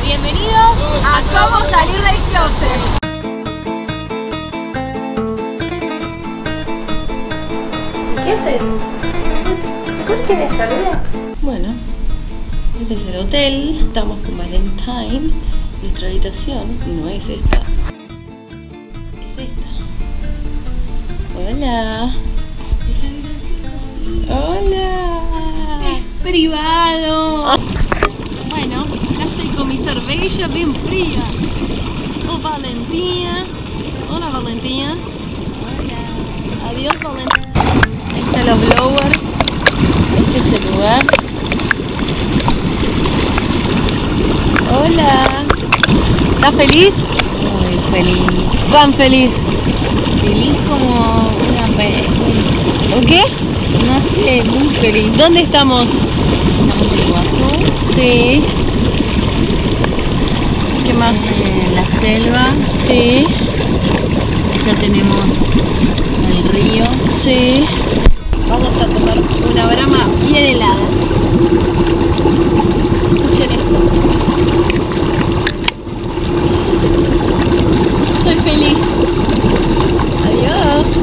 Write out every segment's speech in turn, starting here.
Bienvenidos a Cómo Salir del Closet. ¿Qué haces? ¿Por qué eres esta? Bueno, este es el hotel, estamos con Valentine. Nuestra habitación no es esta, es esta. Hola. Hola. Es privado. Bueno, acá estoy con mi cerveza bien fría. Oh, Valentina. Hola, Valentina. Hola. Adiós, Valentina. Ahí están los blowers. Este es el lugar. Hola. ¿Estás feliz? Muy feliz. ¿Cuán feliz? Feliz como una ¿O qué? no sé, muy feliz. ¿Dónde estamos? Estamos en Iguazú, Sí. ¿Qué más? en la selva. Sí. Ya tenemos el río. Sí. Vamos a tomar una brama bien helada. Escuchen esto. Soy feliz. Adiós.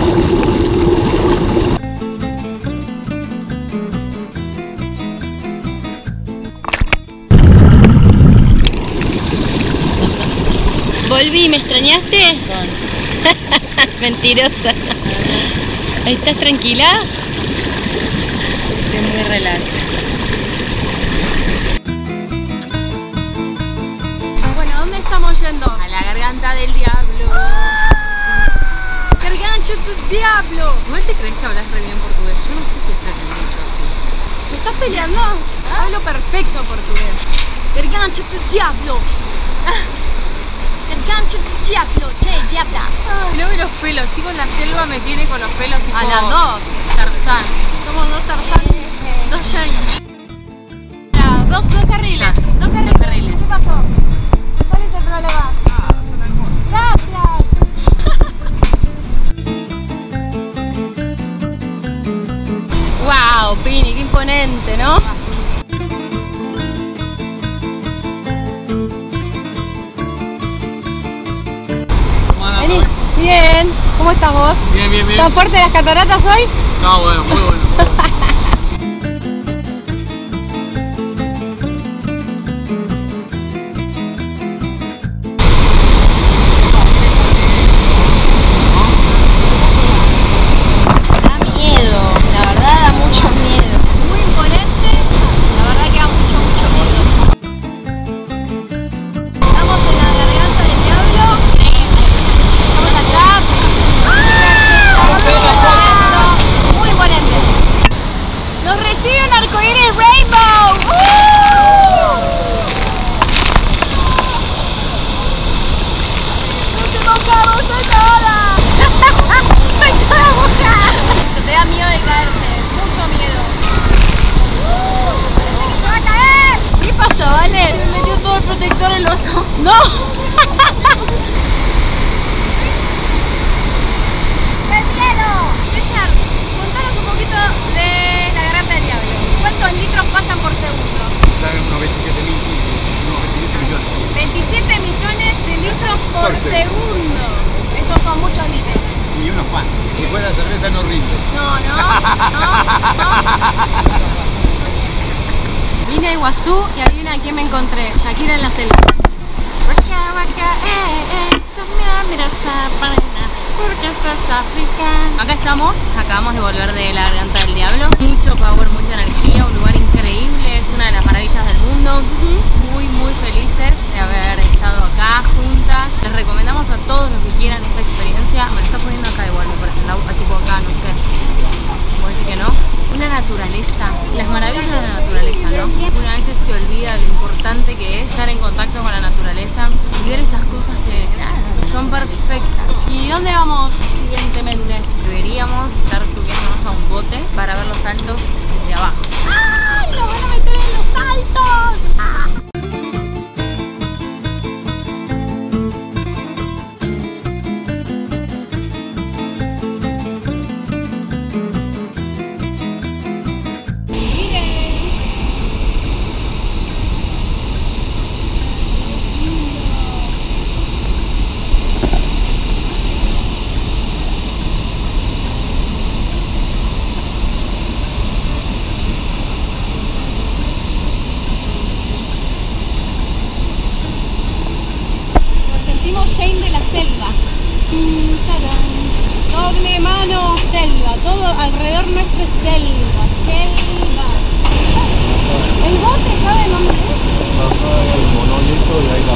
Volví, ¿me extrañaste? Mentirosa. ¿Ahí estás tranquila? Estoy muy relax. Bueno, ¿dónde estamos yendo? A la garganta del diablo. ¡Gargancho tu diablo! ¿Igual te crees que hablas re bien portugués? Yo no sé si está bien dicho así. ¿Me estás peleando? Hablo perfecto portugués. ¡Gargancho tu diablo! ¡Gargancho tu diablo! ¡Che, diabla! No ve los pelos, chicos, la selva me tiene con los pelos tipo A las dos. Tarzán. Somos dos Tarzán, dos James. Dos carriles. Dos carriles. Dos carriles. ¿Qué pasó? ¿Cuál es el problema? Gracias. Wow, Pini, qué imponente, ¿no? Vení. Bien. ¿Cómo estás vos? Bien, bien, bien. ¿Tan fuerte las cataratas hoy? No, bueno, muy bueno. Muy bueno. Da miedo, la verdad da mucho miedo. Muy imponente, la verdad que da mucho miedo. Estamos en la garganta del diablo. Estamos acá. Muy imponente. Nos recibe un arcoíris rainbow. ¡No te mojamos a nada! ¡Estoy toda mojada! Te da miedo de caerte, mucho miedo. Parece que se va a caer. ¿Qué pasó, Vale? Me metió todo el protector en los ojos. ¡No! ¡Qué miedo! César, contanos un poquito de la garganta del diablo. ¿Cuántos litros pasan por segundo? Salen unos 27 millones. 27 millones de litros por segundo. Esos son muchos litros. Y unos cuantos. Si fuera cerveza no rinde. No. Vine a Iguazú y adivina a quién me encontré. Shakira en la selva. Porque estás africana. Acá estamos, acabamos de volver de la garganta del diablo. Mucho power, mucha energía, un lugar increíble, es una de las maravillas del mundo. Muy felices de haber estado acá juntas. Les recomendamos a todos los que quieran esta experiencia. Me lo está poniendo acá igual, me parece, tipo acá, no sé. ¿Cómo decir que no? Una naturaleza, las maravillas de la naturaleza, ¿no? Una vez se olvida lo importante que es estar en contacto con la naturaleza y ver estas cosas que nada, son perfectas. ¿Y dónde vamos siguientemente? Deberíamos estar subiéndonos a un bote para ver los saltos desde abajo. ¡Ay! ¡Nos van a meter en los saltos! ¡Ah! selva. ¡Tarán! Doble mano, selva. Todo alrededor nuestro es selva, selva. ¿El bote sabe dónde es? Baja el monolito y ahí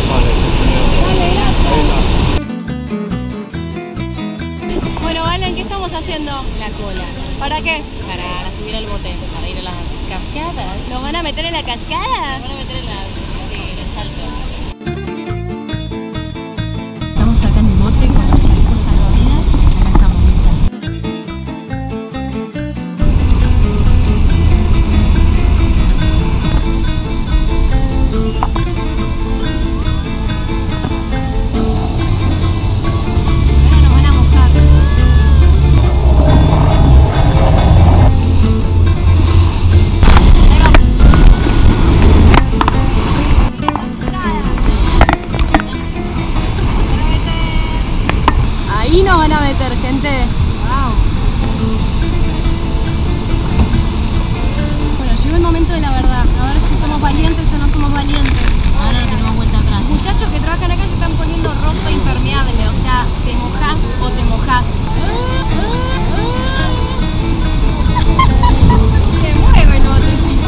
la Dale, bueno, Valen, ¿qué estamos haciendo? La cola. ¿Para qué? Para subir al bote, para ir a las cascadas. ¿Nos van a meter en la cascada? Van a meter en el salto. Estamos acá en el bote con los chalecos salvavidas. Acá estamos mientras. Ahora nos van a mojar. Ahí nos van a meter, gente. Wow. Bueno, llegó el momento de la verdad. A ver si somos valientes o no somos valientes. Ahora no tenemos vuelta atrás. Muchachos que trabajan acá se están poniendo ropa impermeable, o sea, te mojás o te mojás. Se mueve el botecito.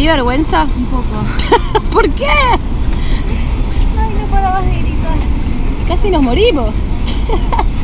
dio vergüenza? Un poco. ¿Por qué? Ay, no parabas de gritar. Casi nos morimos.